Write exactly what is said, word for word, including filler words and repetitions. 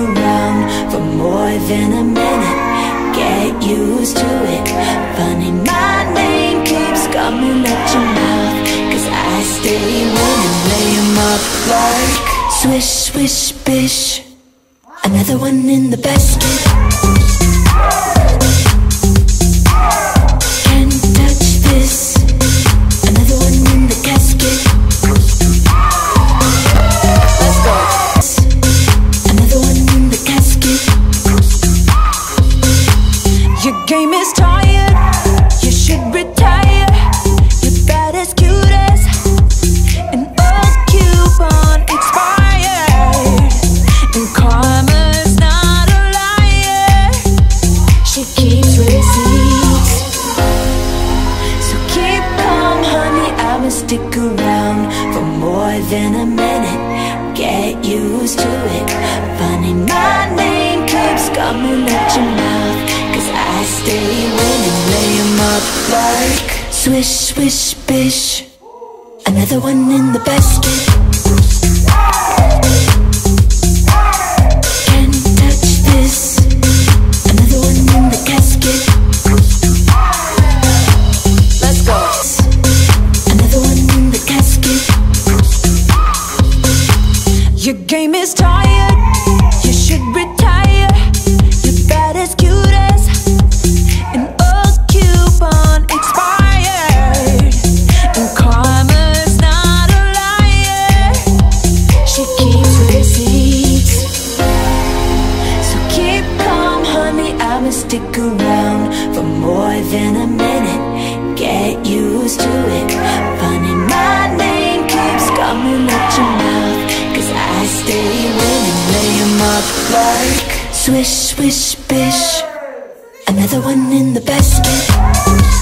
around for more than a minute. Get used to it. Funny, my name keeps coming at your mouth, 'cause I stay winning, lay 'em up like swish, swish, bish. Another one in the basket. Can't touch this. Another one in the casket. Let's go. Another one in the casket. Your game is tired. You should retire. You're bad as cute as an old coupon expired. And karma's not a liar. She keeps receipts. So keep calm, honey, I'ma stick around for more than a minute. Get used to it. Funny, my name keeps coming at your mouth, 'cause I stay winning, lay 'em up like swish, swish, bish. Another one in the basket. Can't touch this. Another one in the casket. Let's go. Another one in the casket. Your game is tired. You should retire. You're bad as cute as an old coupon expired. And karma's not a liar. She keeps receipts. So keep calm, honey, I'ma stick around for more than a minute. Get used to it. Funny, my name keeps coming at your mouth, 'cause I stay winning, lay 'em up like swish, swish, bish. Another one in the basket.